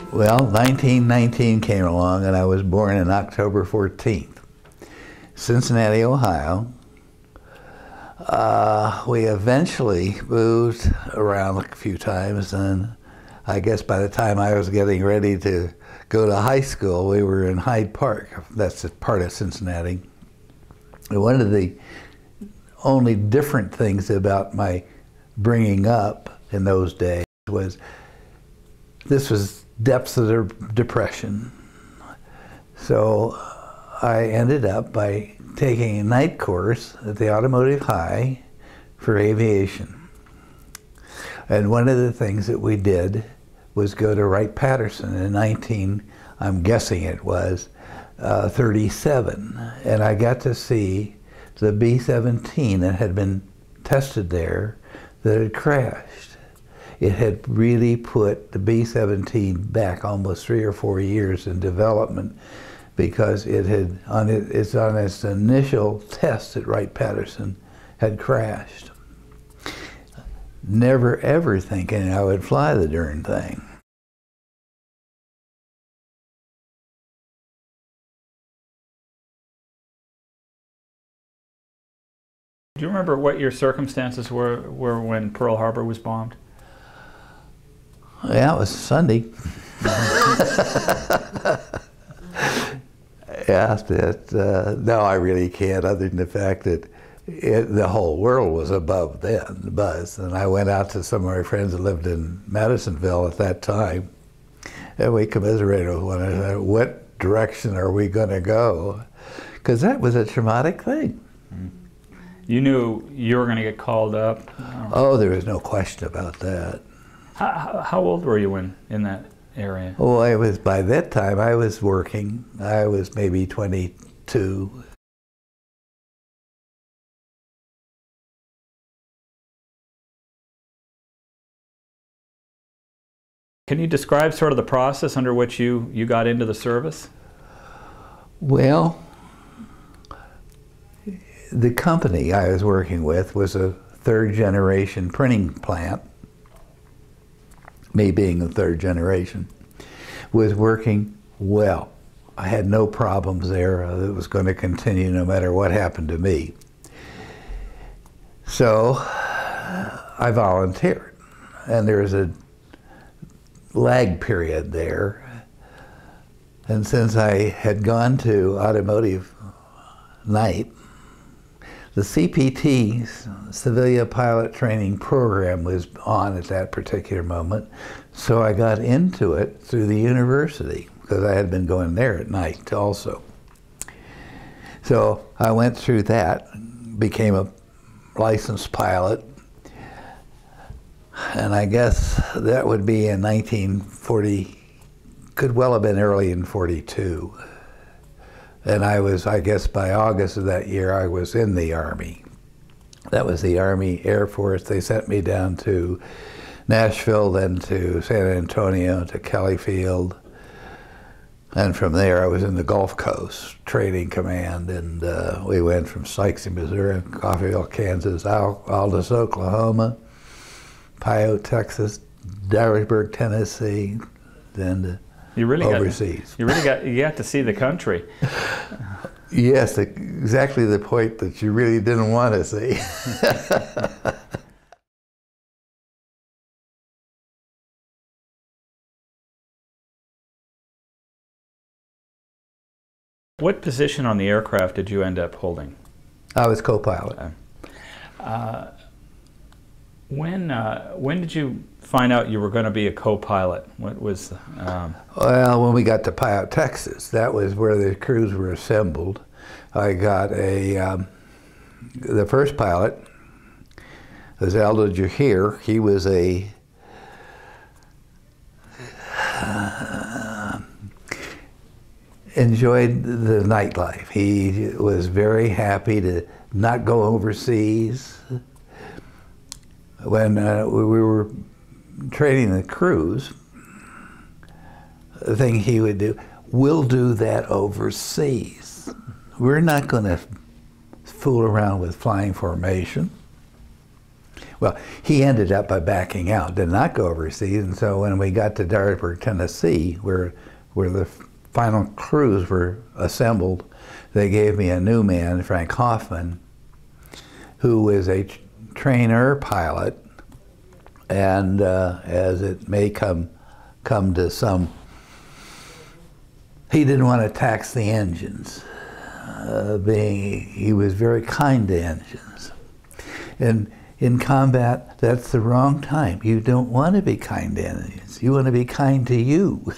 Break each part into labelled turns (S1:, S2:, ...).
S1: Well, 1919 came along, and I was born on October 14th. Cincinnati, Ohio. We eventually moved around a few times, and I guess by the time I was getting ready to go to high school, we were in Hyde Park. That's a part of Cincinnati. And one of the only different things about my bringing up in those days was this was depths of the depression. So I ended up by taking a night course at the Automotive High for aviation. And one of the things that we did was go to Wright-Patterson in I'm guessing it was, 37. And I got to see the B-17 that had been tested there that had crashed. It had really put the B-17 back almost 3 or 4 years in development, because it had, on its initial test at Wright-Patterson, had crashed. Never ever thinking I would fly the darn thing.
S2: Do you remember what your circumstances were when Pearl Harbor was bombed?
S1: Yeah, it was Sunday. Yeah, no, I really can't, other than the fact that the whole world was above the buzz. And I went out to some of my friends that lived in Madisonville at that time, and we commiserated with one another. What direction are we going to go? Because that was a traumatic thing.
S2: You knew you were going to get called up?
S1: Oh, there was no question about that.
S2: How old were you in that area?
S1: Oh, by that time I was working. I was maybe 22.
S2: Can you describe sort of the process under which you got into the service?
S1: Well, the company I was working with was a third-generation printing plant. Me being the third generation, was working well. I had no problems there. It was going to continue no matter what happened to me. So I volunteered, and there was a lag period there. And since I had gone to automotive night, the CPT, Civilian Pilot Training Program, was on at that particular moment, so I got into it through the university, because I had been going there at night also. So I went through that, became a licensed pilot, and I guess that would be in 1940, could well have been early in 42. And I was, I guess by August of that year, I was in the Army. That was the Army Air Force. They sent me down to Nashville, then to San Antonio, to Kelly Field. And from there, I was in the Gulf Coast Training Command, and we went from Sykesy, Missouri, Coffeyville, Kansas, Aldous, Oklahoma, Pyote, Texas, Dyersburg, Tennessee, then
S2: you really
S1: overseas.
S2: You got to see the country.
S1: Yes, exactly the point that you really didn't want to see.
S2: What position on the aircraft did you end up holding?
S1: I was co-pilot.
S2: When did you find out you were going to be a co-pilot? What was?
S1: Well, when we got to Pyote, Texas, that was where the crews were assembled. I got the first pilot was Aldo Jahir. He was enjoyed the nightlife. He was very happy to not go overseas. When we were training the crews, the thing he would do, we'll do that overseas. We're not going to fool around with flying formation. Well, he ended up by backing out, did not go overseas, and so when we got to Dartford, Tennessee, where the final crews were assembled, they gave me a new man, Frank Hoffman, who is a trainer pilot, and as it may come to some, he didn't want to tax the engines, he was very kind to engines. And in combat, that's the wrong time. You don't want to be kind to engines. You want to be kind to you.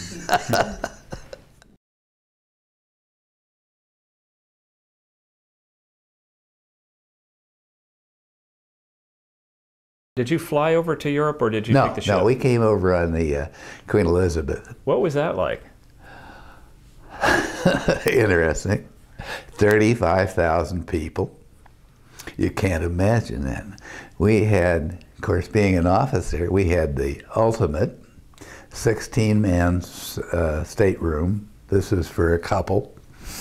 S2: Did you fly over to Europe, or did you take the ship?
S1: No, we came over on the Queen Elizabeth.
S2: What was that like?
S1: Interesting. 35,000 people. You can't imagine that. We had, of course, being an officer, we had the ultimate 16-man stateroom. This is for a couple.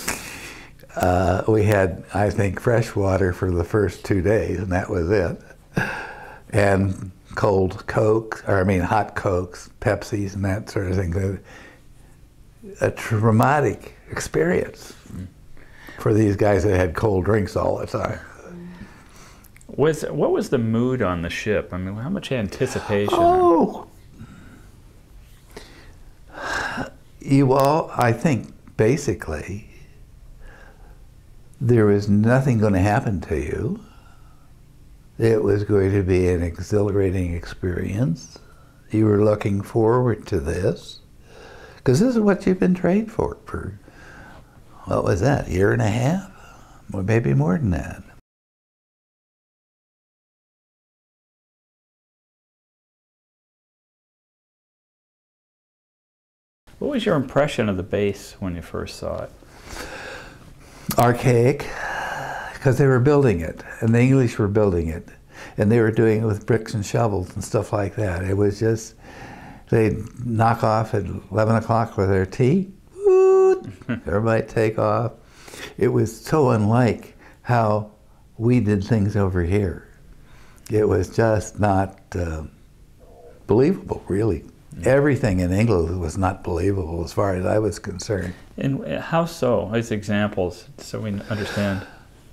S1: We had, I think, fresh water for the first 2 days, and that was it. And cold Coke, or I mean hot Cokes, Pepsis, and that sort of thing. A traumatic experience for these guys that had cold drinks all the time.
S2: What was the mood on the ship? I mean, how much anticipation?
S1: Oh, I think basically there was nothing going to happen to you. It was going to be an exhilarating experience. You were looking forward to this, because this is what you've been trained for, what was that, 1.5 years? Or maybe more than that.
S2: What was your impression of the base when you first saw it?
S1: Archaic, because they were building it, and the English were building it, and they were doing it with bricks and shovels and stuff like that. It was just, they'd knock off at 11 o'clock with their tea, everybody take off. It was so unlike how we did things over here. It was just not believable, really. Everything in England was not believable as far as I was concerned.
S2: And how so? As examples, so we understand.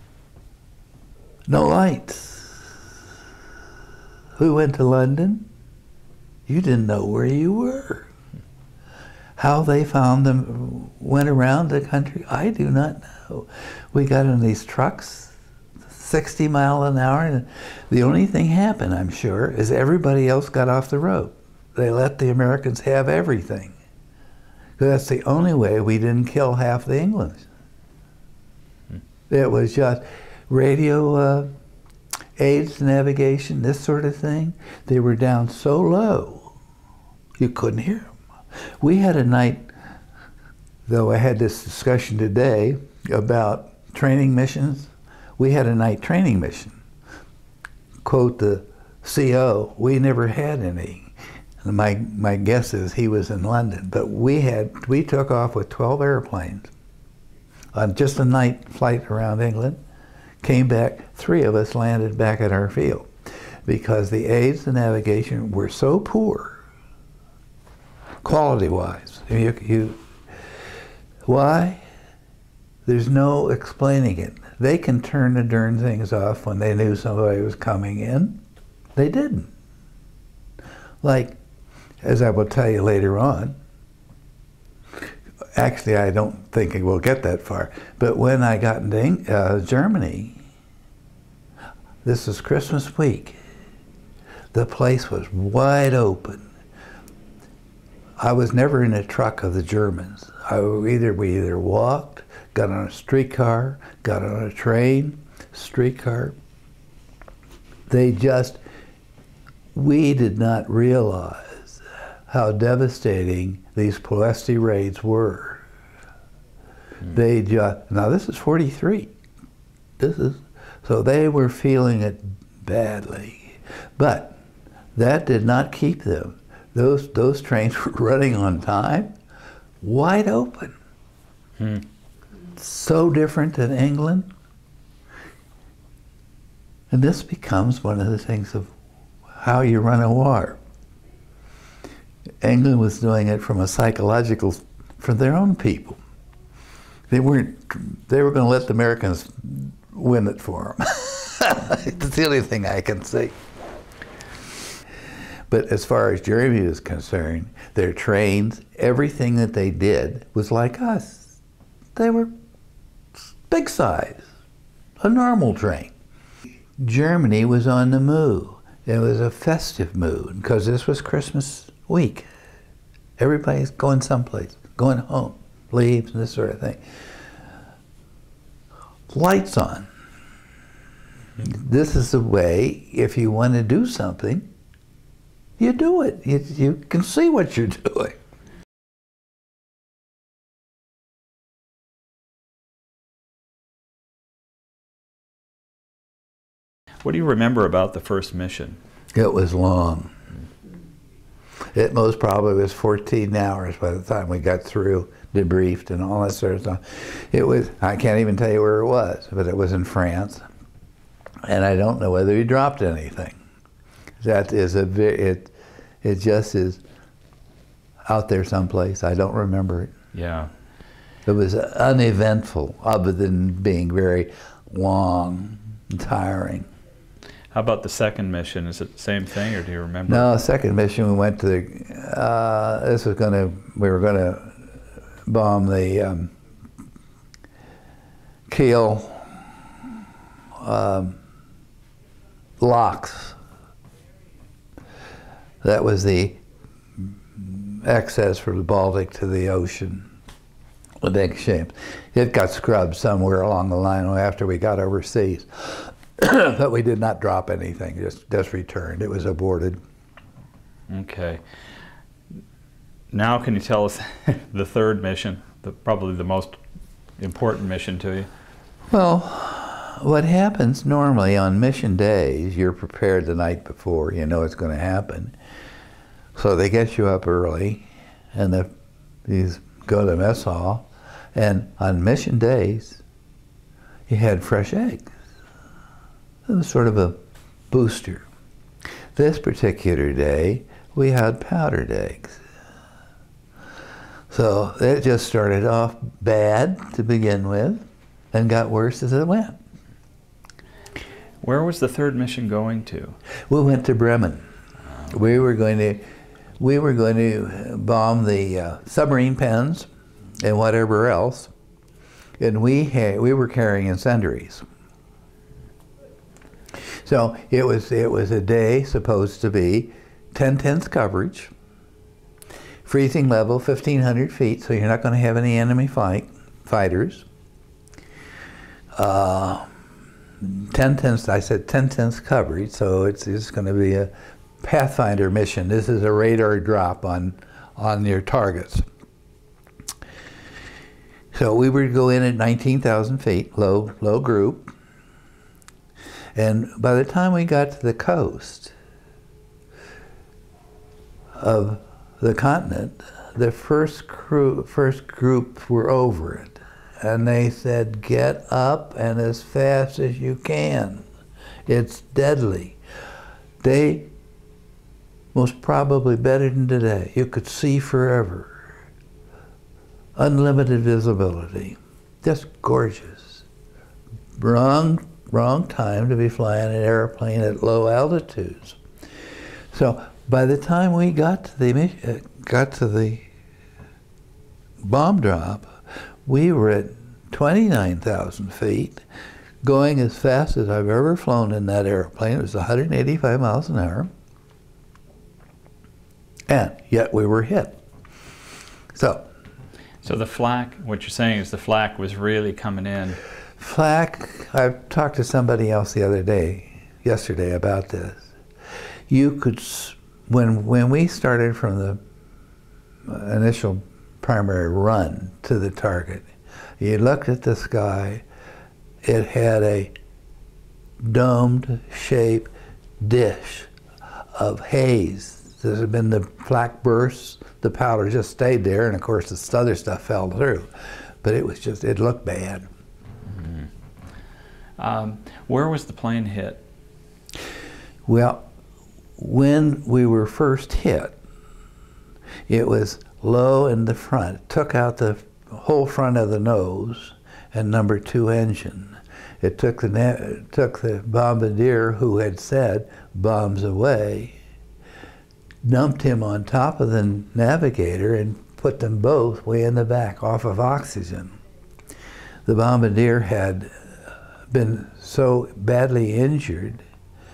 S1: No lights. We went to London. You didn't know where you were. How they found them, went around the country, I do not know. We got in these trucks, 60 miles an hour, and the only thing happened, I'm sure, is everybody else got off the road. They let the Americans have everything. That's the only way we didn't kill half the English. It was just radio aids, navigation, this sort of thing. They were down so low, you couldn't hear them. We had a night, though I had this discussion today about training missions. We had a night training mission. Quote the CO, we never had any. My guess is he was in London, but we took off with 12 airplanes on just a night flight around England, came back, 3 of us landed back at our field because the aids and navigation were so poor, quality-wise. Why? There's no explaining it. They can turn the darn things off when they knew somebody was coming in. They didn't. Like, as I will tell you later on, actually I don't think we'll get that far, but when I got into Germany, this was Christmas week, the place was wide open. I was never in a truck of the Germans. We either walked, got on a streetcar, got on a train, streetcar. We did not realize how devastating these Ploesti raids were. Now this is 43. So they were feeling it badly. But that did not keep them. Those trains were running on time, wide open. So different than England. And this becomes one of the things of how you run a war. England was doing it from a psychological, for their own people. They were going to let the Americans win it for them. It's the only thing I can see. But as far as Germany is concerned, their trains, everything that they did was like us. They were big size, a normal train. Germany was on the move. It was a festive mood because this was Christmas week. Everybody's going someplace, going home, leaves and this sort of thing. Lights on. This is the way, if you want to do something, you do it. You can see what you're doing.
S2: What do you remember about the first mission?
S1: It was long. It most probably was 14 hours by the time we got through, debriefed and all that sort of stuff. It was, I can't even tell you where it was, but it was in France. And I don't know whether he dropped anything. That is it just is out there someplace. I don't remember it.
S2: Yeah.
S1: It was uneventful, other than being very long and tiring.
S2: How about the second mission? Is it the same thing, or do you remember?
S1: No, second mission we went to the, we were gonna bomb the Kiel locks. That was the access from the Baltic to the ocean. A big shame. It got scrubbed somewhere along the line after we got overseas. But we did not drop anything, just returned. It was aborted.
S2: Okay. Now can you tell us the third mission, probably the most important mission to you?
S1: Well, what happens normally on mission days, you're prepared the night before, you know it's going to happen. So they get you up early, and these go to mess hall, and on mission days, you had fresh eggs. It was sort of a booster. This particular day, we had powdered eggs. So it just started off bad to begin with, and got worse as it went.
S2: Where was the third mission going to?
S1: We went to Bremen. We were going to bomb the submarine pens and whatever else, and we were carrying incendiaries. So it was a day supposed to be 10/10 coverage, freezing level 1,500 feet, so you're not going to have any enemy fighters. 10/10, I said 10/10 coverage, so it's going to be a Pathfinder mission. This is a radar drop on your targets. So we were to go in at 19,000 feet, low group. And by the time we got to the coast of the continent, the first group were over it. And they said, get up and as fast as you can. It's deadly. They, most probably better than today, you could see forever. Unlimited visibility. Just gorgeous. Wrong time to be flying an airplane at low altitudes. So by the time we got to the bomb drop, we were at 29,000 feet, going as fast as I've ever flown in that airplane. It was 185 miles an hour, and yet we were hit. So
S2: the flak, what you're saying is the flak was really coming in.
S1: Flak, I talked to somebody else yesterday about this. You could, when we started from the initial primary run to the target, you looked at the sky, it had a domed shaped dish of haze. There had been the flak bursts, the powder just stayed there, and of course the other stuff fell through. But it was just, it looked bad.
S2: Where was the plane hit?
S1: Well, when we were first hit, it was low in the front. It took out the whole front of the nose and number 2 engine. It took the bombardier who had said bombs away, dumped him on top of the navigator and put them both way in the back off of oxygen. The bombardier had been so badly injured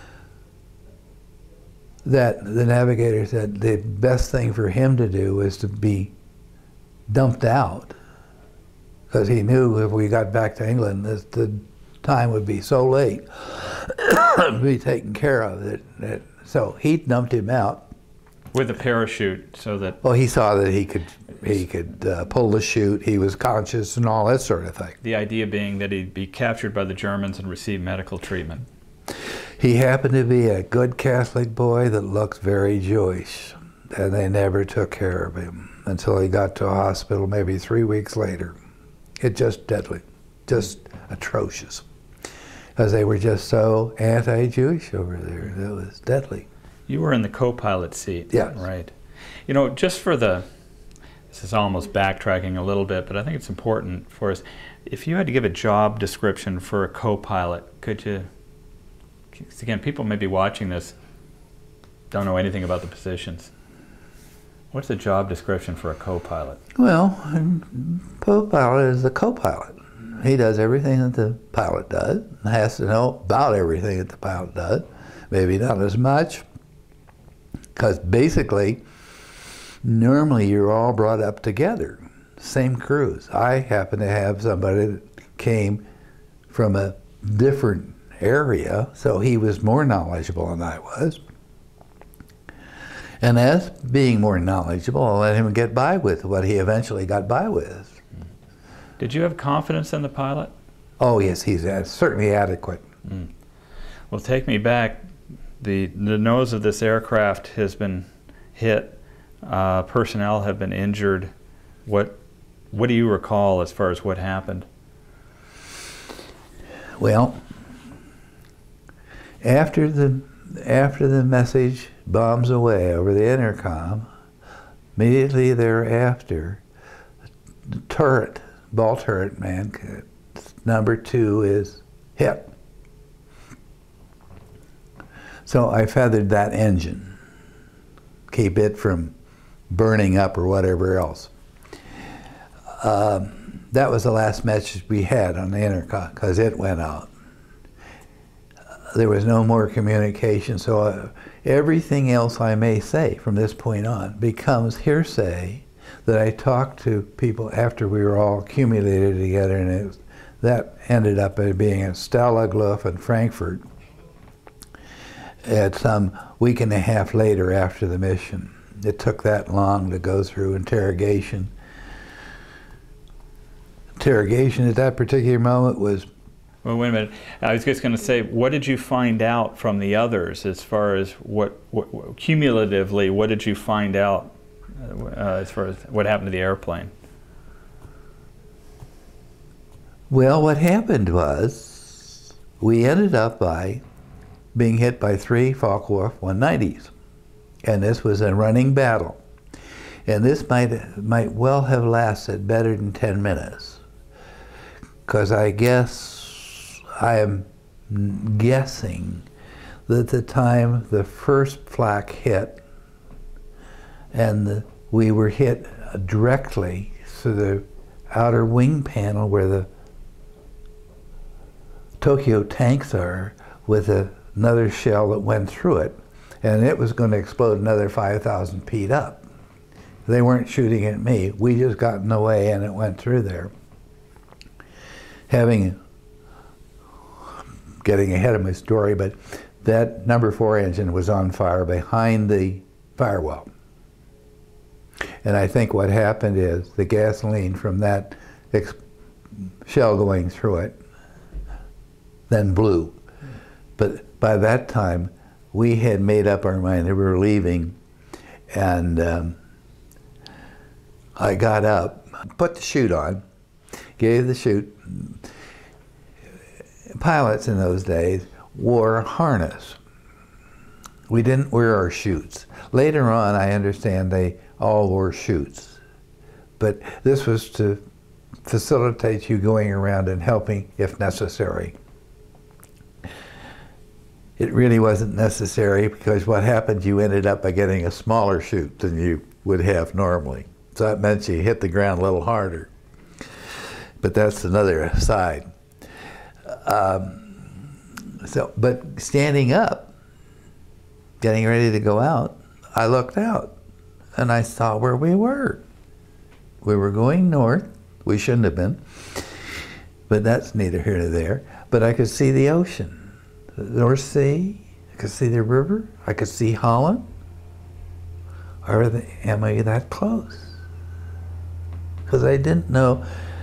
S1: that the navigator said the best thing for him to do was to be dumped out, because he knew if we got back to England, the time would be so late to be taken care of. So he dumped him out.
S2: With a parachute, so that...
S1: Well, he saw that he could pull the chute, he was conscious and all that sort of thing.
S2: The idea being that he'd be captured by the Germans and receive medical treatment.
S1: He happened to be a good Catholic boy that looked very Jewish, and they never took care of him until he got to a hospital maybe 3 weeks later. It just deadly, just atrocious, because they were just so anti-Jewish over there. It was deadly.
S2: You were in the co-pilot seat.
S1: Yes.
S2: Right. You know, just for the, this is almost backtracking a little bit, but I think it's important for us. If you had to give a job description for a co-pilot, could you, again, people may be watching this, don't know anything about the positions. What's the job description for a co-pilot?
S1: Well, co-pilot is a co-pilot. He does everything that the pilot does, has to know about everything that the pilot does. Maybe not as much, because basically, normally you're all brought up together, same crews. I happen to have somebody that came from a different area, so he was more knowledgeable than I was. And as being more knowledgeable, I let him get by with what he eventually got by with.
S2: Did you have confidence in the pilot?
S1: Oh yes, he's certainly adequate.
S2: Mm. Well, take me back. The nose of this aircraft has been hit. Personnel have been injured. What do you recall as far as what happened?
S1: Well, after the message bombs away over the intercom, immediately thereafter, the turret, ball turret man, number 2 is hit. So I feathered that engine, keep it from burning up or whatever else. That was the last message we had on the intercom, because it went out. There was no more communication, so everything else I may say from this point on becomes hearsay that I talked to people after we were all accumulated together, and that ended up being at Stalag in Frankfurt at some week and a half later after the mission. It took that long to go through interrogation. Interrogation at that particular moment was...
S2: Well, wait a minute. I was just going to say, what did you find out from the others as far as what cumulatively, what did you find out as far as what happened to the airplane?
S1: Well, what happened was we ended up by being hit by 3 Focke-Wulf 190s. And this was a running battle. And this might well have lasted better than 10 minutes. Because I am guessing that the time the first flak hit, and we were hit directly to the outer wing panel where the Tokyo tanks are, with another shell that went through it, and it was going to explode another 5,000 feet up. They weren't shooting at me. We just got in the way and it went through there. Getting ahead of my story, but that number 4 engine was on fire behind the firewall. And I think what happened is the gasoline from that shell going through it then blew. But by that time, we had made up our mind that we were leaving, and I got up, put the chute on, gave the chute. Pilots in those days wore a harness. We didn't wear our chutes. Later on, I understand they all wore chutes. But this was to facilitate you going around and helping if necessary. It really wasn't necessary because what happened, you ended up by getting a smaller chute than you would have normally. So that meant you hit the ground a little harder. But that's another aside. But standing up, getting ready to go out, I looked out and I saw where we were. We were going north. We shouldn't have been, but that's neither here nor there. But I could see the ocean, the North Sea. I could see the river. I could see Holland. Am I that close? Because I didn't know.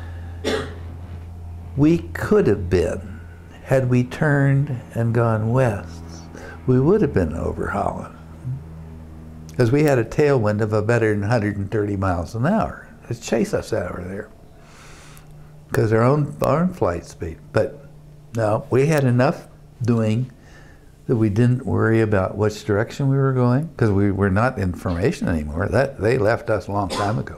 S1: We could have been, had we turned and gone west, we would have been over Holland. Because we had a tailwind of a better than 130 miles an hour. It chased us out of there. Because our own flight speed. But no, we had enough doing that we didn't worry about which direction we were going, because we were not in formation anymore. They left us a long time ago.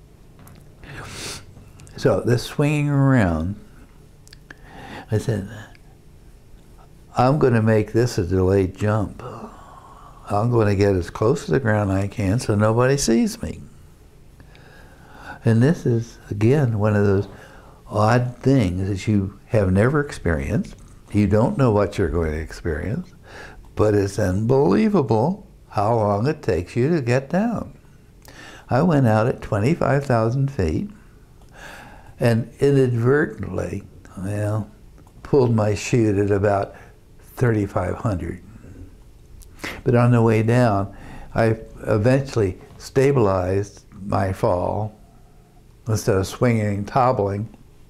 S1: So this swinging around, I said, I'm going to make this a delayed jump. I'm going to get as close to the ground I can so nobody sees me. And this is, again, one of those odd things that you have never experienced. You don't know what you're going to experience, but it's unbelievable how long it takes you to get down. I went out at 25,000 feet and inadvertently, pulled my chute at about 3,500. But on the way down, I eventually stabilized my fall instead of swinging, toppling.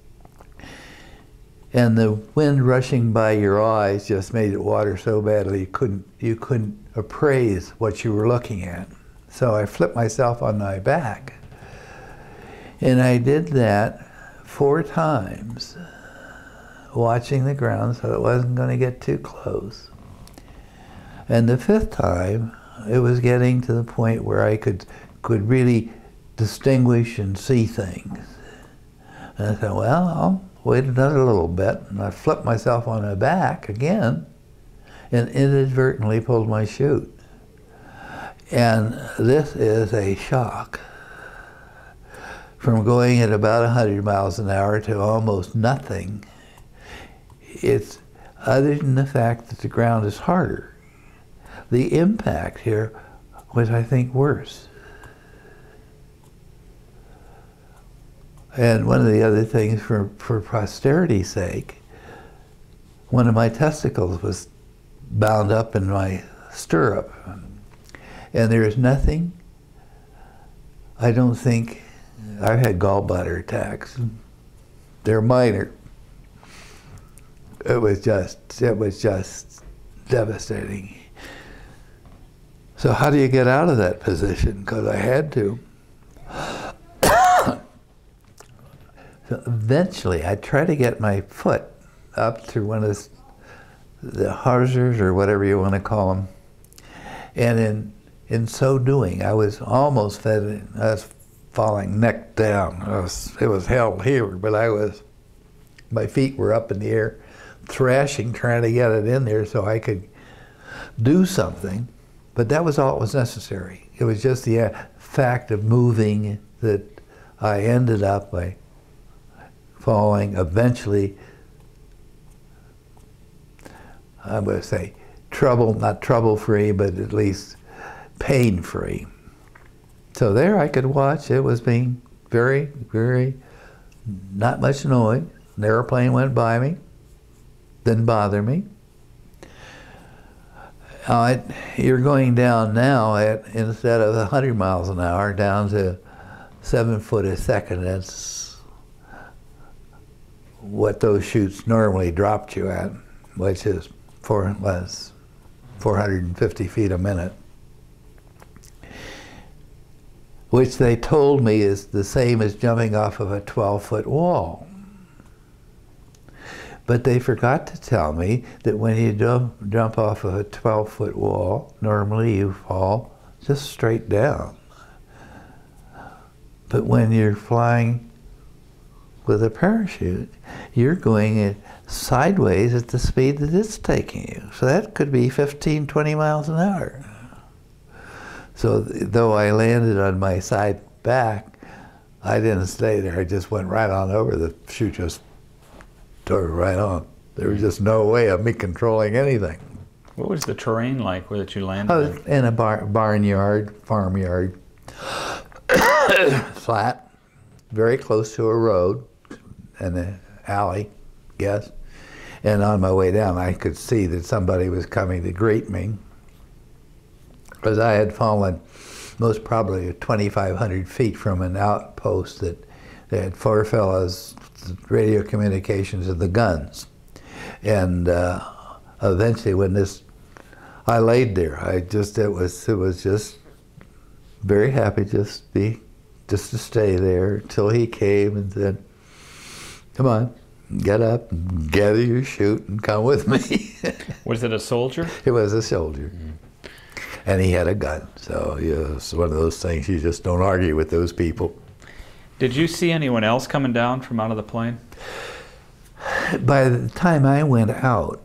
S1: And the wind rushing by your eyes just made it water so badly you couldn't appraise what you were looking at. So I flipped myself on my back. And I did that 4 times, watching the ground so it wasn't going to get too close. And the 5th time, it was getting to the point where I could really distinguish and see things. And I said, well, I'll wait another little bit. And I flipped myself on my back again and inadvertently pulled my chute. And this is a shock. From going at about 100 miles an hour to almost nothing, it's other than the fact that the ground is harder. The impact here was, I think, worse. And one of the other things, for posterity's sake, one of my testicles was bound up in my stirrup. And there's nothing, I don't think, I've had gallbladder attacks. They're minor. It was just devastating. So how do you get out of that position? Because I had to. So eventually, I tried to get my foot up through one of the hawsers, or whatever you want to call them. And in so doing, I was almost falling neck down. It was held here, but my feet were up in the air, thrashing, trying to get it in there so I could do something. But that was all that was necessary. It was just the fact of moving that I ended up by falling eventually, I would say, not trouble-free, but at least pain-free. So there I could watch. It was being very, very, not much noise. An airplane went by me, didn't bother me. You're going down now instead of 100 miles an hour, down to 7 foot a second. That's what those chutes normally dropped you at, which is 450 feet a minute. Which they told me is the same as jumping off of a 12-foot wall. But they forgot to tell me that when you jump off of a 12-foot wall, normally you fall just straight down. But when you're flying with a parachute, you're going sideways at the speed that it's taking you. So that could be 15, 20 miles an hour. So though I landed on my side back, I didn't stay there. I just went right on over. The chute just tore right on. There was just no way of me controlling anything.
S2: What was the terrain like where that you landed
S1: in a barnyard, farmyard, flat, very close to a road and an alley, yes. And on my way down, I could see that somebody was coming to greet me, because I had fallen most probably 2,500 feet from an outpost that they had 4 fellows, radio communications and the guns. And eventually when I laid there, it was just very happy just to stay there until he came and said, come on, get up, gather your chute and come with me.
S2: Was it a soldier?
S1: It was a soldier. Mm-hmm. And he had a gun, so it's one of those things, you just don't argue with those people.
S2: Did you see anyone else coming down from out of the plane?
S1: By the time I went out,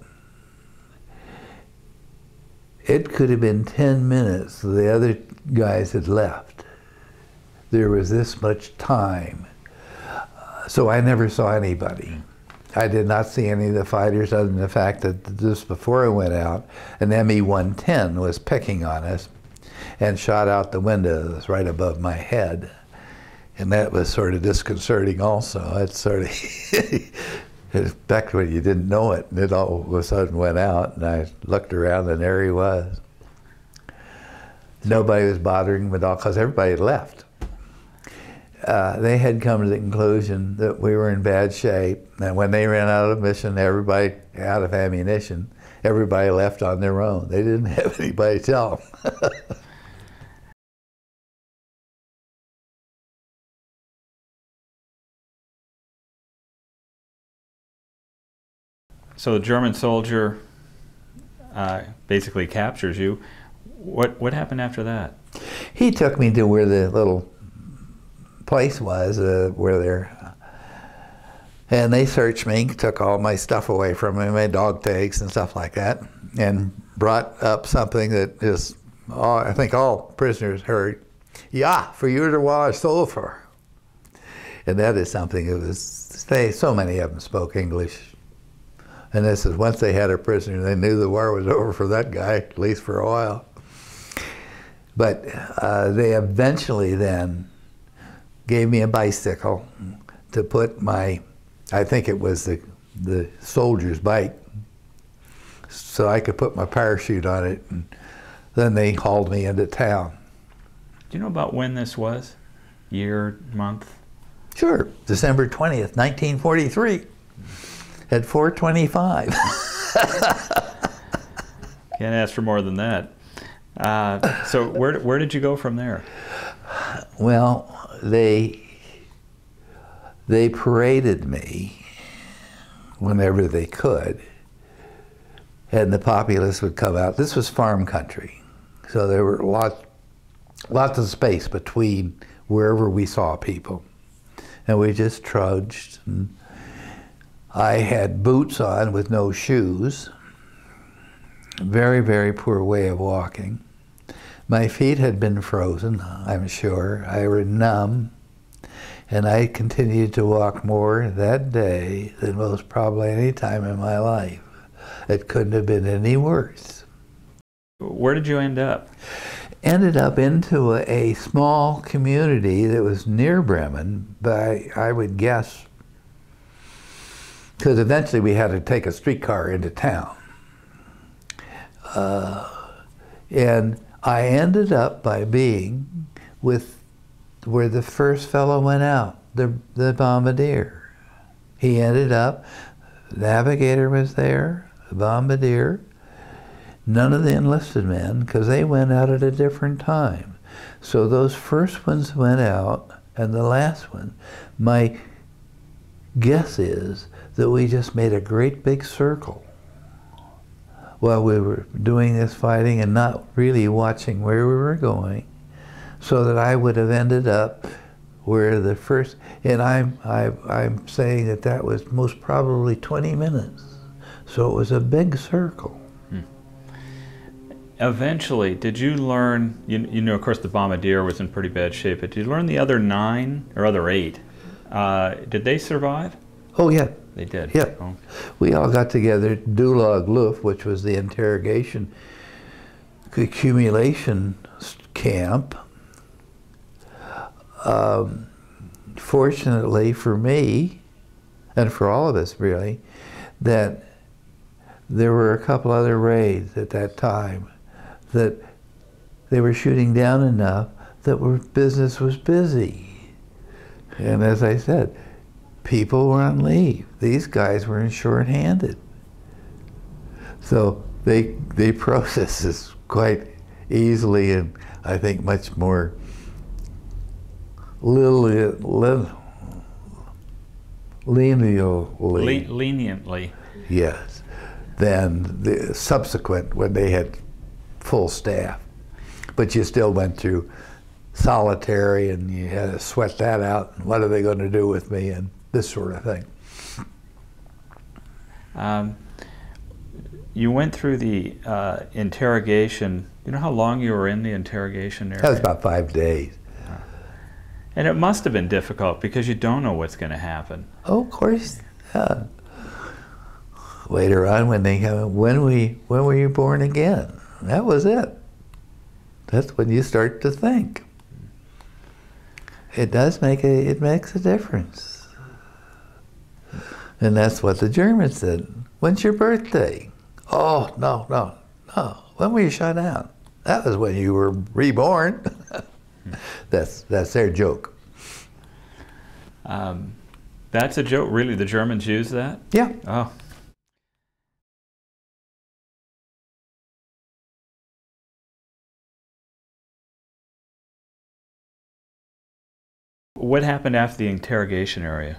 S1: it could have been 10 minutes. The other guys had left. There was this much time. So I never saw anybody. I did not see any of the fighters, other than the fact that just before I went out, an Me-110 was picking on us and shot out the windows right above my head. And that was sort of disconcerting also. It sort of, back when you didn't know it, and it all of a sudden went out, and I looked around and there he was. Nobody was bothering him at all, because everybody had left. They had come to the conclusion that we were in bad shape, and when they ran out of mission, everybody out of ammunition, everybody left on their own. They didn't have anybody tell them.
S2: So the German soldier basically captures you. What happened after that?
S1: He took me to where the little place was, and they searched me, took all my stuff away from me, my dog tags and stuff like that, and brought up something that is, I think all prisoners heard, "Ja, für jeder war Sulfur." And that is something that was, so many of them spoke English. And this is, once they had a prisoner, they knew the war was over for that guy, at least for a while. But they eventually then gave me a bicycle to put my, I think it was the soldier's bike, so I could put my parachute on it, and then they hauled me into town.
S2: Do you know about when this was? Year, month?
S1: Sure, December 20th, 1943. At 4:25.
S2: Can't ask for more than that. So where did you go from there?
S1: Well, they paraded me whenever they could, and the populace would come out. This was farm country, so there were lots of space between wherever we saw people, and we just trudged. And I had boots on with no shoes. Very, very poor way of walking. My feet had been frozen, I'm sure. I was numb, and I continued to walk more that day than most probably any time in my life. It couldn't have been any worse.
S2: Where did you end up?
S1: Ended up into a small community that was near Bremen, by, I would guess, because eventually we had to take a streetcar into town. And I ended up by being with where the first fellow went out, the bombardier. He ended up, the navigator was there, the bombardier, none of the enlisted men, because they went out at a different time. So those first ones went out, and the last one, my guess is that we just made a great big circle while we were doing this fighting and not really watching where we were going, so that I would have ended up where the first, and I'm saying that that was most probably 20 minutes. So it was a big circle.
S2: Eventually, did you learn, you know, of course the Bombardier was in pretty bad shape, but did you learn the other 9 or other 8? Did they survive?
S1: Oh yeah.
S2: They did?
S1: Yeah.
S2: Oh.
S1: We all got together at Dulag Luft, which was the interrogation accumulation camp. Fortunately for me, and for all of us really, that there were a couple other raids at that time that they were shooting down enough that business was busy. And as I said, people were on leave. These guys were short-handed. So they processed this quite easily, and I think much more
S2: leniently.
S1: Yes, than the subsequent when they had full staff. But you still went through solitary, and you had to sweat that out. What are they going to do with me, and this sort of thing.
S2: You went through the interrogation. You know how long you were in the interrogation area?
S1: That was about 5 days.
S2: And it must have been difficult because you don't know what's going to happen.
S1: Oh, of course. Later on, when they come, when were you born again? That was it. That's when you start to think. It does make it makes a difference. And that's what the Germans said. When's your birthday? Oh, no. When were you shot down? That was when you were reborn. That's their joke.
S2: That's a joke, really? The Germans use that?
S1: Yeah.
S2: Oh. What happened after the interrogation area?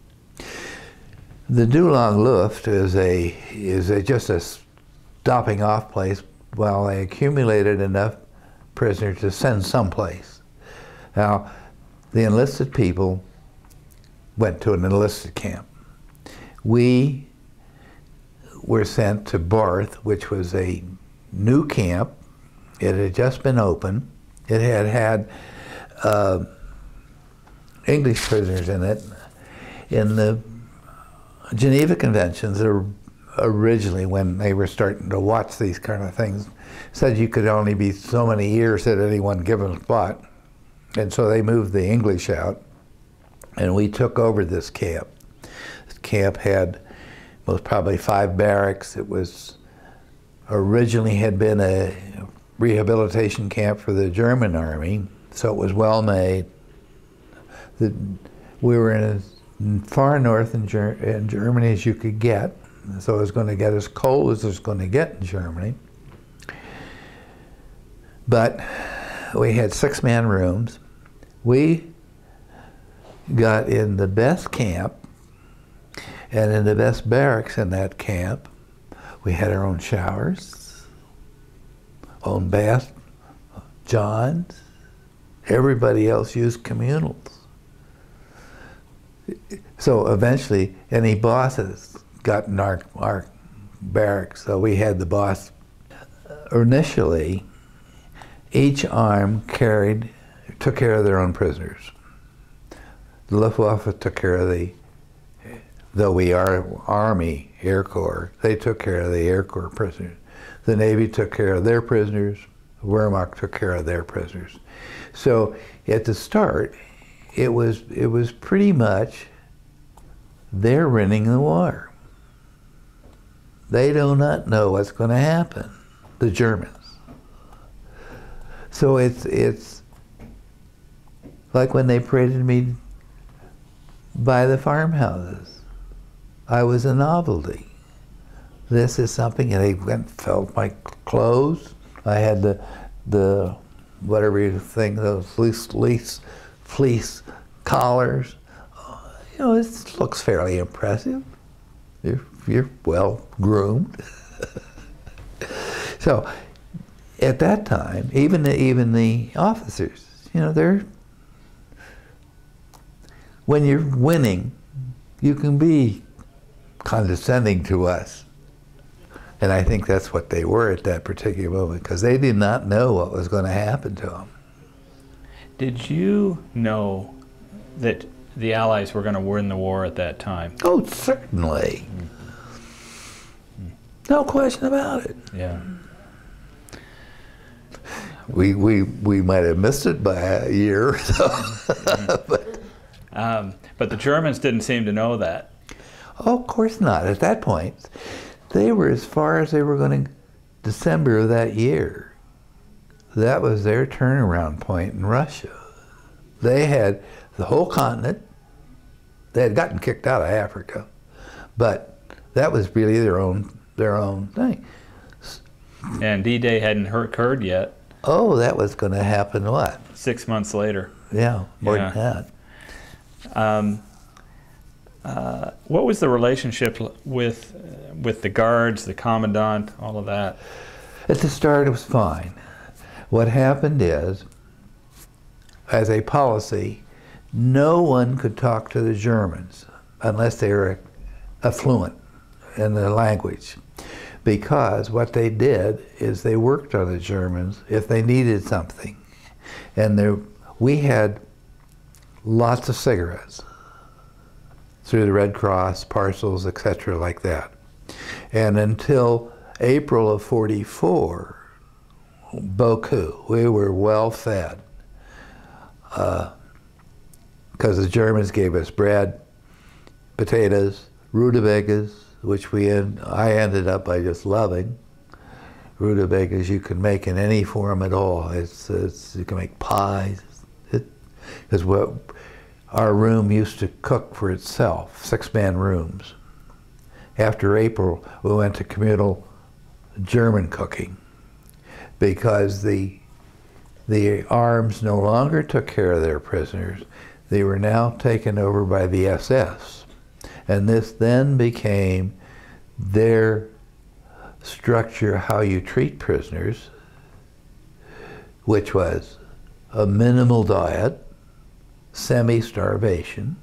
S1: The Dulang Luft is just a stopping off place while they accumulated enough prisoners to send someplace. Now, the enlisted people went to an enlisted camp. We were sent to Barth, which was a new camp. It had just been opened. It had English prisoners in it. In the Geneva Conventions, originally when they were starting to watch these kind of things, said you could only be so many years at any one given spot. And so they moved the English out, and we took over this camp. This camp had most probably 5 barracks. It was originally had been a rehabilitation camp for the German army, so it was well made. We were in as far north in Germany as you could get, so it was going to get as cold as it was going to get in Germany. But we had 6-man rooms. We got in the best camp and in the best barracks in that camp. We had our own showers, own bath, johns. Everybody else used communals. So eventually, any bosses got in our barracks, so we had the boss. Initially, each arm took care of their own prisoners. The Luftwaffe took care of though we are Army, Air Corps, they took care of the Air Corps prisoners. The Navy took care of their prisoners. Wehrmacht took care of their prisoners. So at the start, it was pretty much they're winning the war. They do not know what's going to happen, the Germans. So it's like when they paraded me by the farmhouses. I was a novelty. This is something, and they went and felt my clothes. I had the whatever you think, those fleece collars. you know, it looks fairly impressive. You're well groomed. So at that time, even the officers, you know, when you're winning, you can be condescending to us. And I think that's what they were at that particular moment, because they did not know what was going to happen to them.
S2: Did you know that the Allies were going to win the war at that time?
S1: Oh, certainly. No question about it.
S2: Yeah.
S1: We might have missed it by a year or so.
S2: But the Germans didn't seem to know that.
S1: Oh, of course not. At that point, they were as far as they were going to December of that year. That was their turnaround point in Russia. They had the whole continent. They had gotten kicked out of Africa, but that was really their own thing.
S2: And D-Day hadn't occurred yet.
S1: Oh, that was going to happen what?
S2: 6 months later.
S1: Yeah, more than that.
S2: What was the relationship with the guards, the commandant, all of that?
S1: At the start, it was fine. What happened is, as a policy, no one could talk to the Germans unless they were affluent in the language. Because what they did is they worked on the Germans if they needed something. And we had lots of cigarettes through the Red Cross, parcels, etc., like that. And until April of '44, beaucoup, we were well fed. Because the Germans gave us bread, potatoes, rutabagas, which I ended up by just loving. Rutabagas you can make in any form at all. You can make pies. Because our room used to cook for itself, 6-man rooms. After April, we went to communal German cooking because the arms no longer took care of their prisoners. They were now taken over by the SS. And this then became their structure, how you treat prisoners, which was a minimal diet, semi-starvation,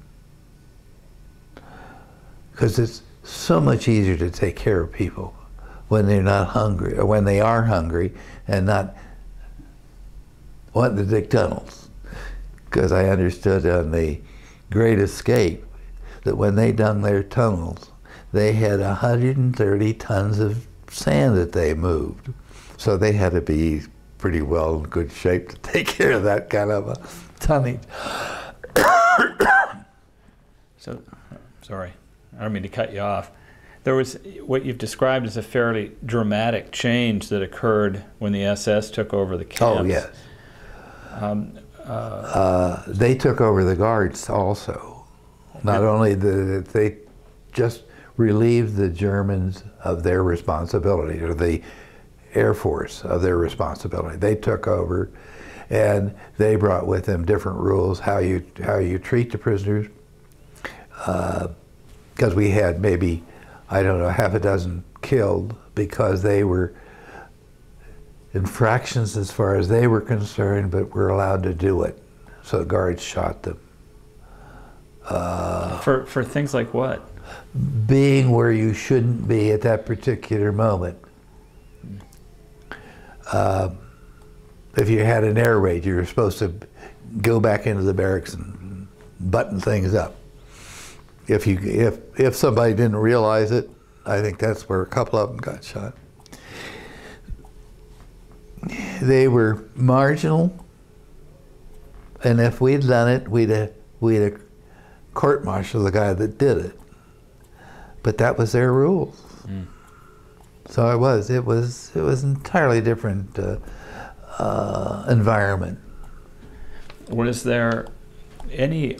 S1: because it's so much easier to take care of people when they're not hungry, or when they are hungry and not wanting to dig tunnels. Because I understood on the Great Escape that when they dug their tunnels, they had 130 tons of sand that they moved. So they had to be pretty well in good shape to take care of that kind of a tonnage.
S2: So, sorry, I don't mean to cut you off. There was what you've described as a fairly dramatic change that occurred when the SS took over the camps.
S1: Oh, yes. They took over the guards also. Not only did they just relieved the Germans of their responsibility, or the Air Force of their responsibility. They took over, and they brought with them different rules, how you treat the prisoners. Because we had maybe, I don't know, half a dozen killed because they were infractions as far as they were concerned, but were allowed to do it. So the guards shot them.
S2: For things like what?
S1: Being where you shouldn't be at that particular moment. If you had an air raid, you were supposed to go back into the barracks and button things up. If somebody didn't realize it, I think that's where a couple of them got shot. They were marginal, and if we'd done it, we'd have court-martialed the guy that did it. But that was their rules. Mm. So it was entirely different environment.
S2: Was there any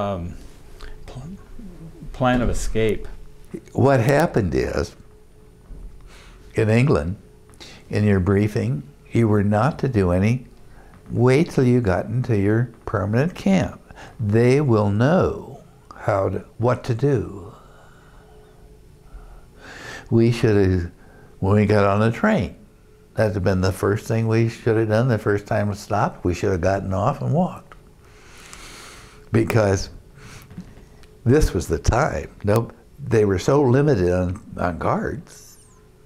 S2: plan of escape?
S1: What happened is, in England, in your briefing, you were not to do any, wait till you got into your permanent camp. They will know what to do. We should have, when we got on the train, that'd have been the first thing we should have done the first time we stopped. We should have gotten off and walked. Because this was the time. Nope, they were so limited on guards.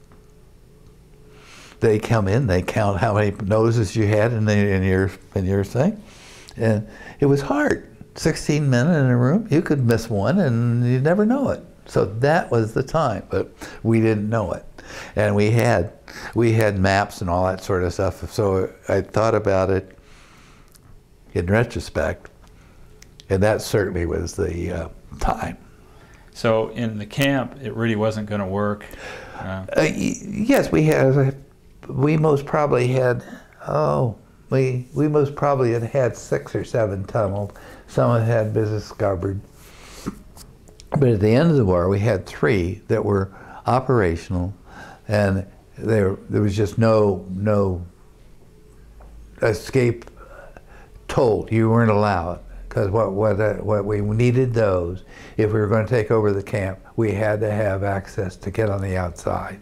S1: They come in, they count how many noses you had in your thing. And it was hard. 16 men in a room, you could miss one and you'd never know it. So that was the time, but we didn't know it. And we had maps and all that sort of stuff. So I thought about it in retrospect, and that certainly was the time.
S2: So in the camp, it really wasn't going to work?
S1: Yes, we most probably had, we most probably had 6 or 7 tunnels. Some had been discovered. But at the end of the war, we had 3 that were operational, and there was just no escape told. You weren't allowed, because what we needed those, if we were going to take over the camp, we had to have access to get on the outside.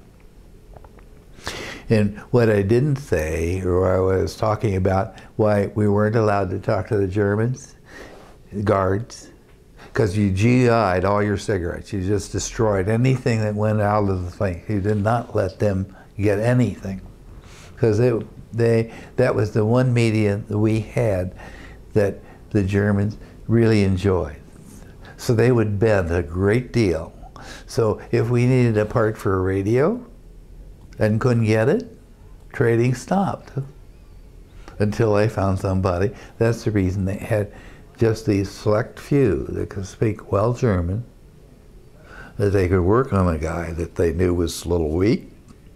S1: And what I didn't say, or I was talking about why we weren't allowed to talk to the Germans, guards, because you GI'd all your cigarettes. You just destroyed anything that went out of the thing. You did not let them get anything. Because that was the one media that we had that the Germans really enjoyed. So they would bend a great deal. So if we needed a part for a radio and couldn't get it, trading stopped until they found somebody. That's the reason they had just these select few that could speak well German, that they could work on a guy that they knew was a little weak.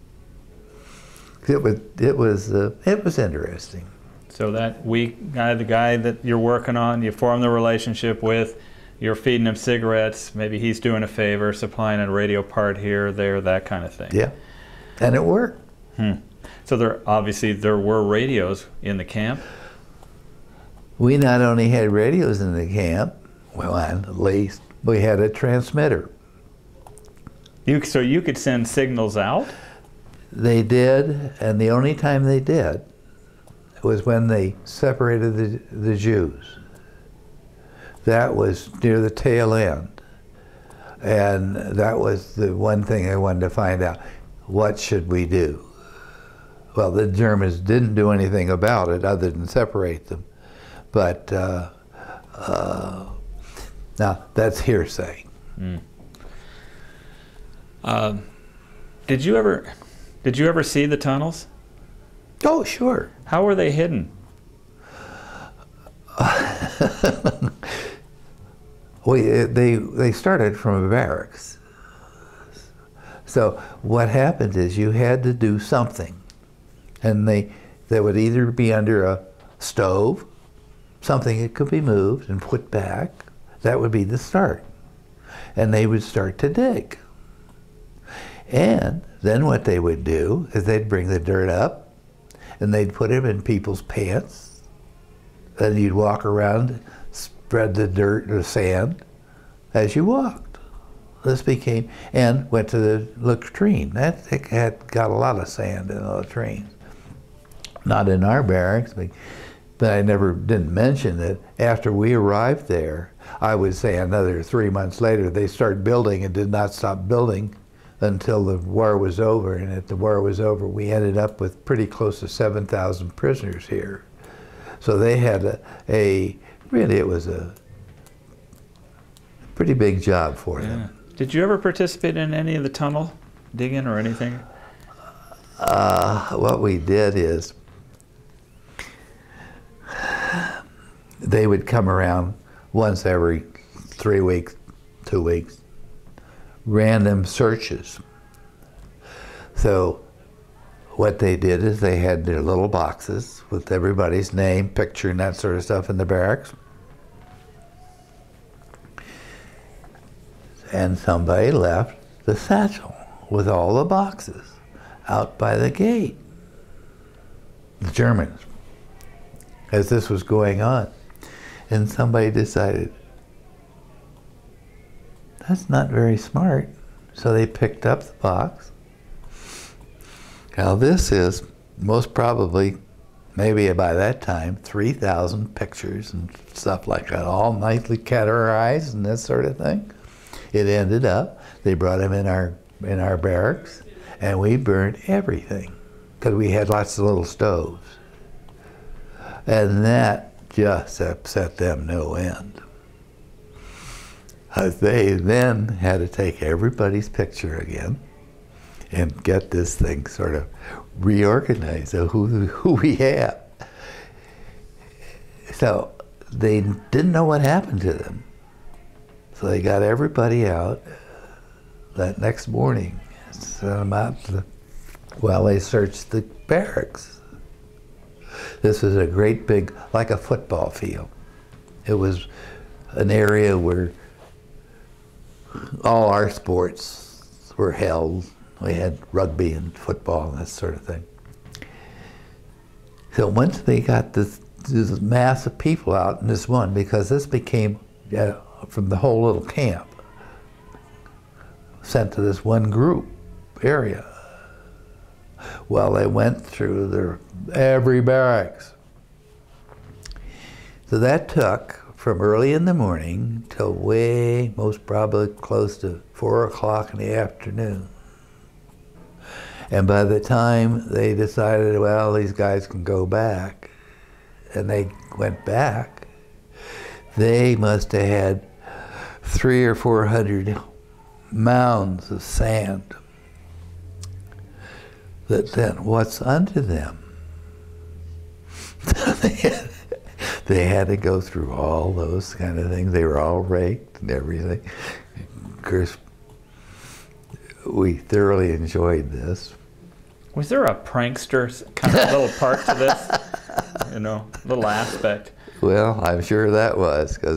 S1: It was interesting.
S2: So that weak guy, the guy that you're working on, you form the relationship with, you're feeding him cigarettes, maybe he's doing a favor, supplying a radio part here, there, that kind of thing.
S1: Yeah, and it worked.
S2: So obviously there were radios in the camp.
S1: We not only had radios in the camp, well, at least we had a transmitter.
S2: So you could send signals out?
S1: They did, and the only time they did was when they separated the Jews. That was near the tail end. And that was the one thing I wanted to find out. What should we do? Well, the Germans didn't do anything about it other than separate them. But now that's hearsay.
S2: Did you ever see the tunnels?
S1: Oh, sure.
S2: How were they hidden?
S1: They started from a barracks. So what happened is you had to do something, and they would either be under a stove, something that could be moved and put back. That would be the start. And they would start to dig. And then what they would do is they'd bring the dirt up and they'd put it in people's pants. Then you'd walk around, spread the dirt or sand as you walked. This became, and went to the latrine. That had got a lot of sand in the latrines. Not in our barracks, but I didn't mention that after we arrived there, I would say another 3 months later, they started building and did not stop building until the war was over. And if the war was over, we ended up with pretty close to 7,000 prisoners here. So they had really it was a pretty big job for them.
S2: Did you ever participate in any of the tunnel digging or anything?
S1: What we did is they would come around once every 3 weeks, 2 weeks, random searches. So what they did is they had their little boxes with everybody's name, picture, and that sort of stuff in the barracks. And somebody left the satchel with all the boxes out by the gate. The Germans, as this was going on. And somebody decided, that's not very smart. So they picked up the box. Now this is most probably, maybe by that time, 3,000 pictures and stuff like that, all nicely categorized and this sort of thing. It ended up, they brought them in our barracks, and we burned everything because we had lots of little stoves. And that just upset them no end. They then had to take everybody's picture again and get this thing sort of reorganized of who we had. So they didn't know what happened to them. So they got everybody out that next morning, sent them out while they searched the barracks. This was a great big, like a football field. It was an area where all our sports were held. We had rugby and football and that sort of thing. So once they got this mass of people out in this one, because this became, from the whole little camp, sent to this one group area. Well, they went through every barracks. So that took from early in the morning till way, most probably close to 4 o'clock in the afternoon. And by the time they decided, well, these guys can go back, and they went back, they must have had 300 or 400 mounds of sand. That then, what's under them? They had to go through all those kind of things. They were all raked and everything. Of course, we thoroughly enjoyed this.
S2: Was there a prankster kind of little part to this? You know, little aspect?
S1: Well, I'm sure that was, because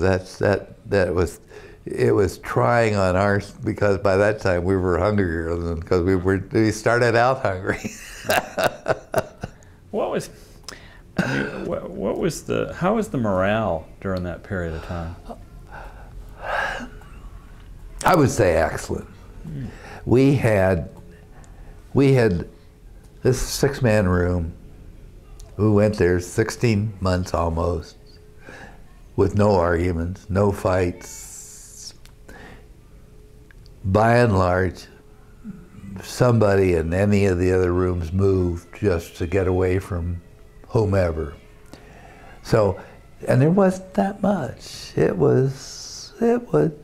S1: it was trying on ours, because by that time we were hungrier than, because we started out hungry.
S2: How was the morale during that period of time?
S1: I would say excellent. We had this 6-man room. We went there 16 months almost, with no arguments, no fights. By and large, somebody in any of the other rooms moved just to get away from whomever. So, and there wasn't that much. It wasn't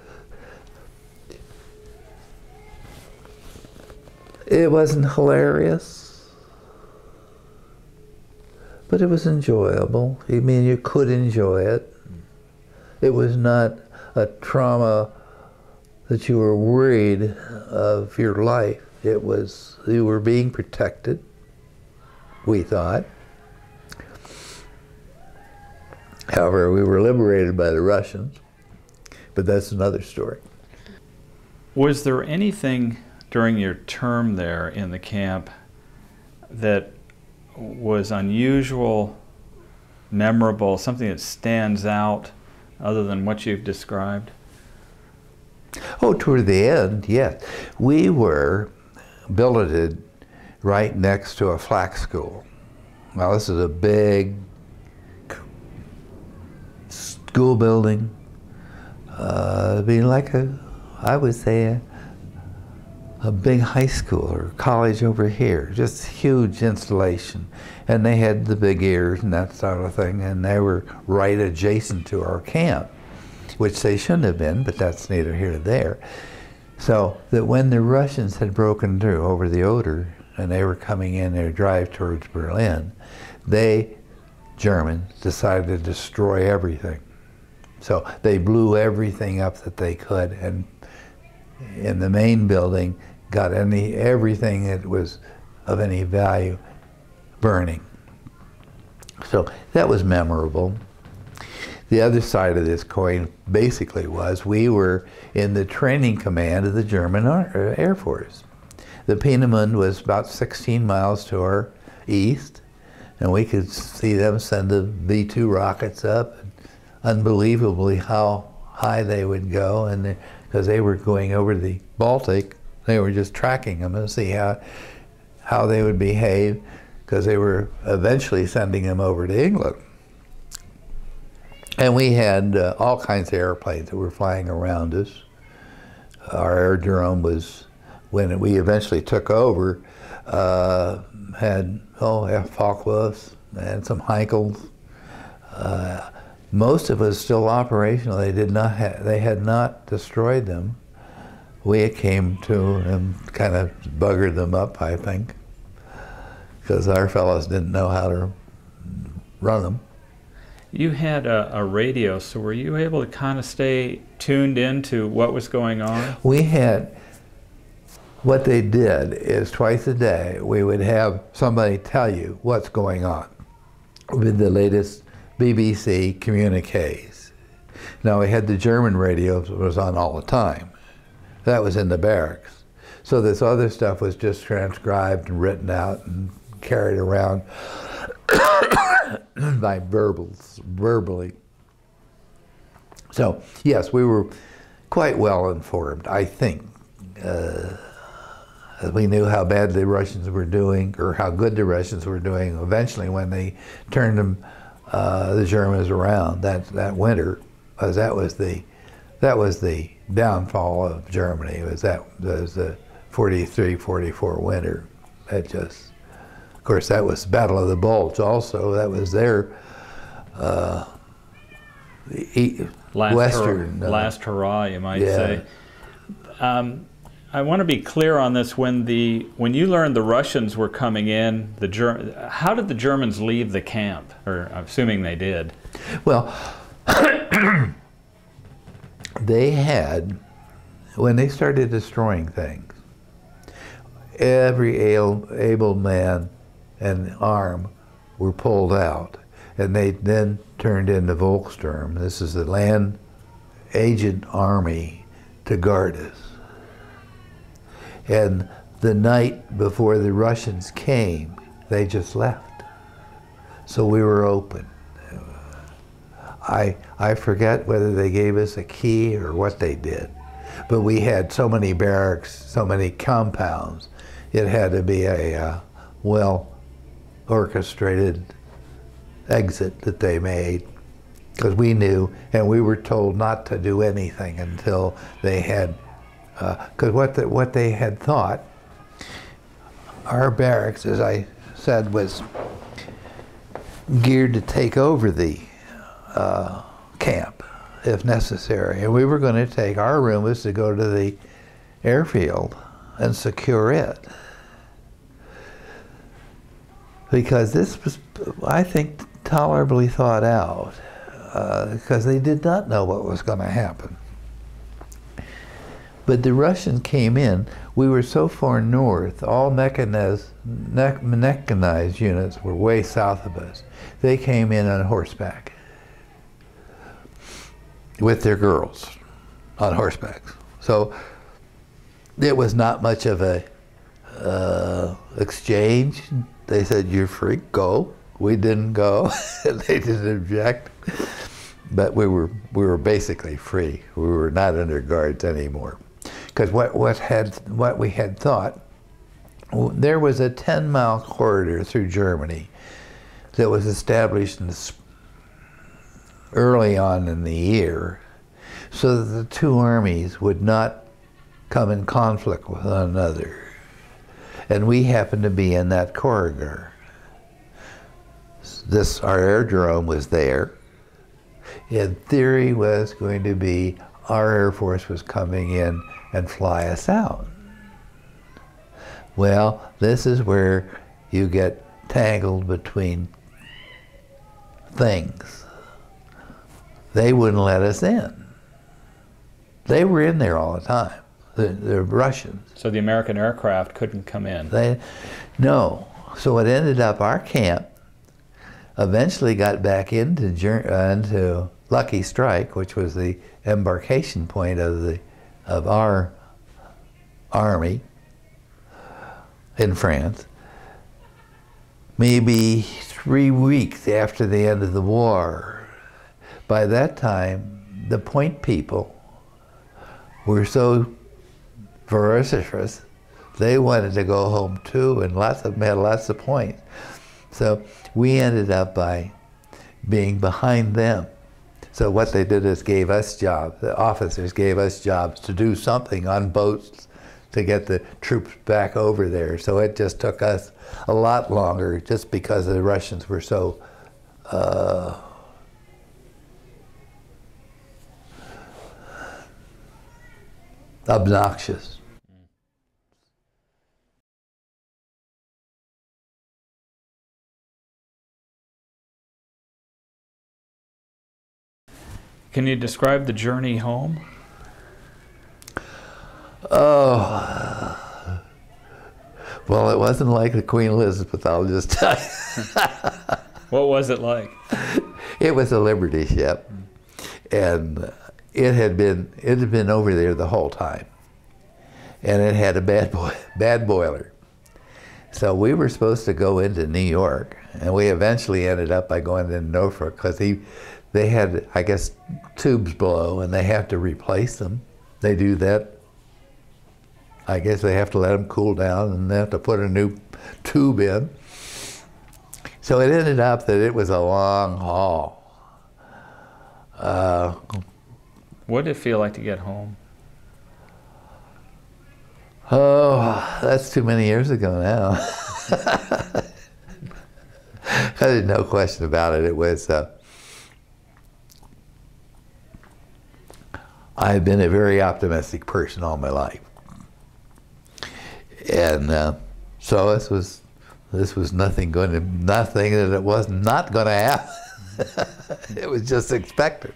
S1: hilarious, but it was enjoyable. I mean, you could enjoy it. It was not a trauma that you were worried of your life. It was, you were being protected, we thought. However, we were liberated by the Russians, but that's another story.
S2: Was there anything during your term there in the camp that was unusual, memorable, something that stands out other than what you've described?
S1: Oh, toward the end, yes. We were billeted right next to a flak school. Now, this is a big school building, being like I would say a big high school or college over here, just huge installation. And they had the big ears and that sort of thing, and they were right adjacent to our camp, which they shouldn't have been, but that's neither here nor there. So that when the Russians had broken through over the Oder and they were coming in their drive towards Berlin, Germans, decided to destroy everything. So they blew everything up that they could, and in the main building got everything that was of any value burning. So that was memorable. The other side of this coin basically was we were in the training command of the German Air Force. The Peenemund was about 16 miles to our east, and we could see them send the V-2 rockets up, and unbelievably how high they would go, and because they were going over the Baltic. They were just tracking them to see how they would behave, because they were eventually sending them over to England. And we had all kinds of airplanes that were flying around us. Our aerodrome was, when we eventually took over, had Focke-Wulfs and some Heinkels. Most of us still operational. They had not destroyed them. We came to and kind of buggered them up, I think, because our fellows didn't know how to run them.
S2: You had a radio, so were you able to kind of stay tuned into what was going on?
S1: We had, what they did is twice a day we would have somebody tell you what's going on with the latest BBC communiques. Now we had the German radio that was on all the time. That was in the barracks. So this other stuff was just transcribed and written out and carried around by verbally. So yes, we were quite well informed, I think. We knew how bad the Russians were doing, or how good the Russians were doing eventually when they turned them, the Germans around that winter, because that was the downfall of Germany. It was the 43, 44 winter. That just, of course, that was Battle of the Bulge also. That was their western.
S2: Last hurrah, you might
S1: yeah.
S2: say. I want to be clear on this. When you learned the Russians were coming in, how did the Germans leave the camp? Or I'm assuming they did.
S1: Well, they had, when they started destroying things, every able man and arm were pulled out, and they then turned into Volkssturm. This is the land agent army to guard us. And the night before the Russians came, they just left. So we were open. I forget whether they gave us a key or what they did, but we had so many barracks, so many compounds. It had to be a well-orchestrated exit that they made, because we knew, and we were told not to do anything until they had, because what they had thought, our barracks, as I said, was geared to take over the camp if necessary, and we were going to take, our room was to go to the airfield and secure it, because this was, I think, tolerably thought out, because they did not know what was going to happen. But the Russians came in, we were so far north, all mechanized units were way south of us. They came in on horseback with their girls on horseback. So it was not much of a exchange. They said, "You're free, go." We didn't go. They didn't object. But we were basically free. We were not under guards anymore. Because what we had thought, there was a 10-mile corridor through Germany that was established early on in the year, so that the two armies would not come in conflict with one another. And we happened to be in that corridor. Our aerodrome was there. In theory, was going to be our Air Force was coming in and fly us out. Well, this is where you get tangled between things. They wouldn't let us in. They were in there all the time, the Russians.
S2: So the American aircraft couldn't come in?
S1: No. So it ended up, our camp eventually got back into Lucky Strike, which was the embarkation point of our army in France, maybe 3 weeks after the end of the war. By that time, the point people were so vociferous, they wanted to go home too, and lots of them had lots of points. So we ended up by being behind them. So what they did is gave us jobs, the officers gave us jobs to do something on boats to get the troops back over there. So it just took us a lot longer just because the Russians were so obnoxious.
S2: Can you describe the journey home?
S1: Oh, well, it wasn't like the Queen Elizabeth, I'll just tell you.
S2: What was it like?
S1: It was a Liberty ship, and it had been over there the whole time, and it had a bad boiler. So we were supposed to go into New York, and we eventually ended up by going into Norfolk because they had, I guess, tubes blow, and they have to replace them. They do that. I guess they have to let them cool down, and they have to put a new tube in. So it ended up that it was a long haul.
S2: What did it feel like to get home?
S1: Oh, that's too many years ago now. There's no question about it. It was, I've been a very optimistic person all my life. And so this was nothing that it was not going to happen. It was just expected.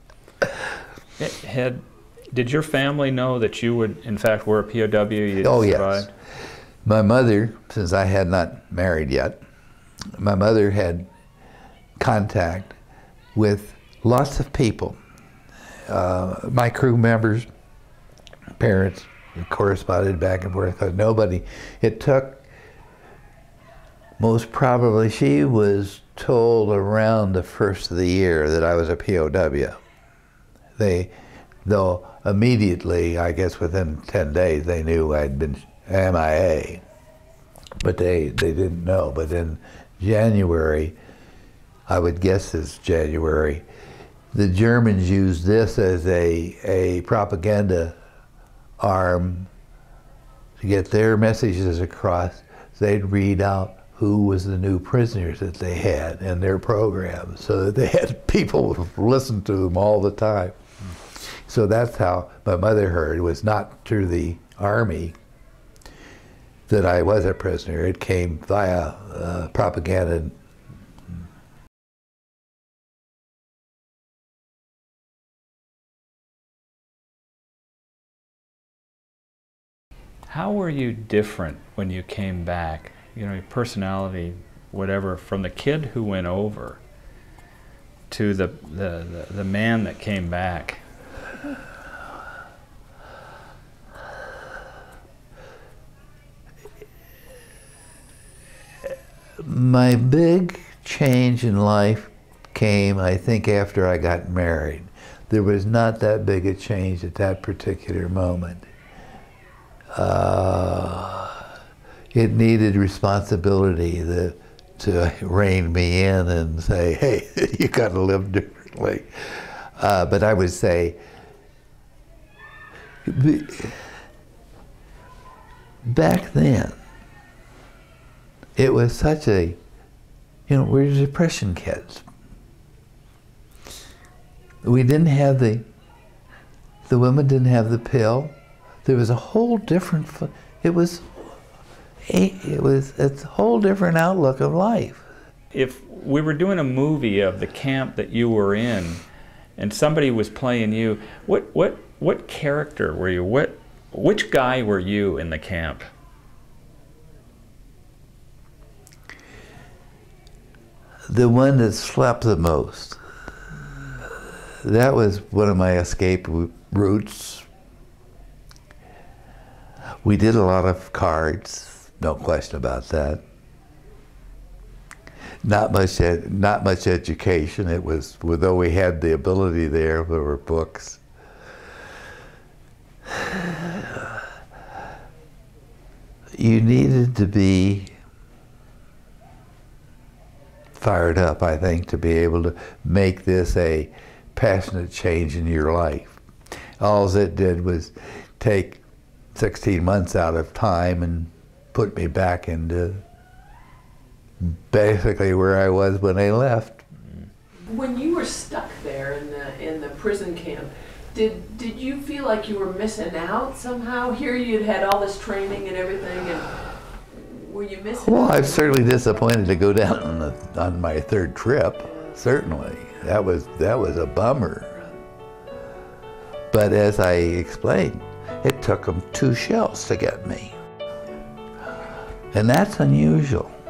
S2: Did your family know that you would, in fact, were a POW? You
S1: Oh,
S2: survived?
S1: yes. My mother, since I had not married yet, my mother had contact with lots of people. My crew members, parents, corresponded back and forth because nobody, it took, most probably, she was told around the first of the year that I was a POW. Though immediately, I guess within 10 days, they knew I'd been MIA, but they didn't know. But in January, I would guess it's January, the Germans used this as a propaganda arm to get their messages across. They'd read out who was the new prisoners that they had in their program, so that they had people listen to them all the time. So that's how my mother heard. It was not through the Army that I was a prisoner. It came via propaganda.
S2: How were you different when you came back? You know, your personality, whatever, from the kid who went over to the man that came back.
S1: My big change in life came, I think, after I got married. There was not that big a change at that particular moment. It needed responsibility to rein me in and say, hey, you got to live differently. But I would say, back then, it was such a, you know, we're depression kids. We didn't have the women didn't have the pill. There was a whole different, it's a whole different outlook of life.
S2: If we were doing a movie of the camp that you were in and somebody was playing you, what character were you? Which guy were you in the camp?
S1: The one that slept the most. That was one of my escape routes. We did a lot of cards, no question about that. Not much education. It was, although we had the ability there were books. You needed to be fired up, I think, to be able to make this a passionate change in your life. All it did was take 16 months out of time and put me back into basically where I was when I left.
S3: When you were stuck there in the prison camp, did you feel like you were missing out somehow? Here you'd had all this training and everything, and were you missing
S1: Well,
S3: out?
S1: I was certainly disappointed to go down on my third trip. Certainly, that was a bummer. But as I explained, it took them 2 shells to get me, and that's unusual.